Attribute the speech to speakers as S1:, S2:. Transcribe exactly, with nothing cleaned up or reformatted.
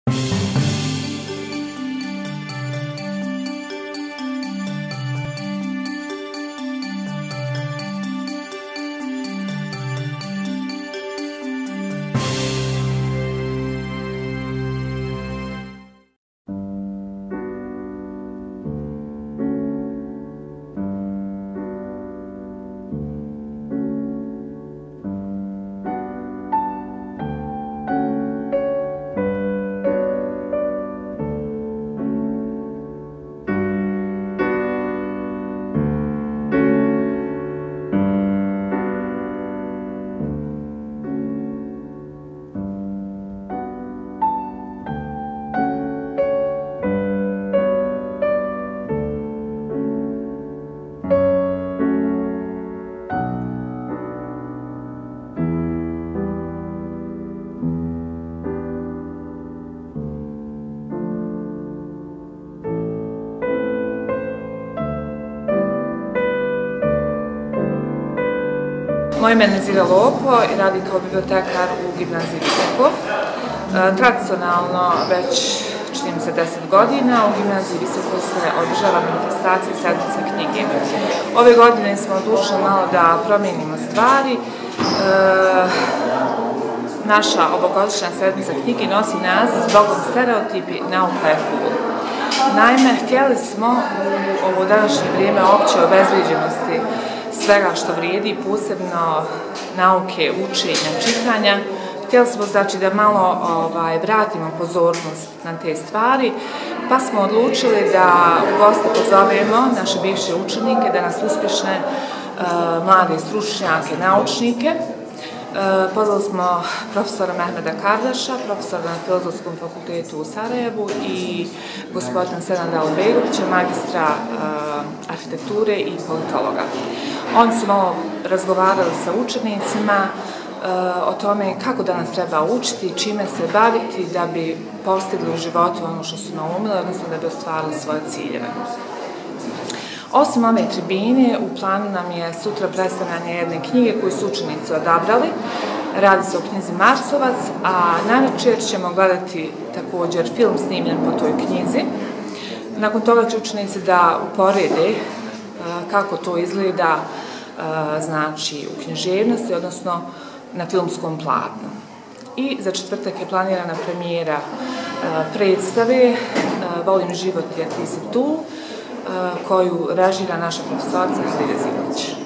S1: Moje ime je Nezira Lopo i radim kao bibliotekar u gimnaziji Visoko. Tradicionalno već čini mi se deset godina u gimnaziji Visoko se održava manifestacija sedmice knjige. Ove godine smo odlučili malo da promijenimo stvari. Naša ovogodišnja sedmica knjige nosi naziv Zbogom stereotipi, nauka je cool. Naime, htjeli smo u ovo današnje vrijeme opće obezvrijeđenosti svega što vrijedi, posebno nauke, učenja, čitanja. Htjeli smo znači da malo ovaj, vratimo pozornost na te stvari, pa smo odlučili da u goste pozovemo naše bivše učenike, da nas uspješne uh, mlade stručnjake, naučnike. Uh, pozvali smo profesora Mehmeda Kardaša, profesora na Filozofskom fakultetu u Sarajevu i gospodina Senada Albegovića, magistra uh, arhitekture i politologa. Oni su malo razgovarali sa učenicima uh, o tome kako danas treba učiti, čime se baviti da bi postigli u životu ono što su naumili, odnosno da bi ostvarili svoje ciljeve. Osim ove tribine, u planu nam je sutra predstavljanje jedne knjige koju su učenici odabrali. Radi se o knjizi Marsovac, a navečer ćemo gledati također film snimljen po toj knjizi. Nakon toga će učenici da uporede kako to izgleda znači u književnosti, odnosno na filmskom platnu. I za četvrtak je planirana premijera predstave Volim život jer ti si tu, koju režira naša profesorica Halida Zilović.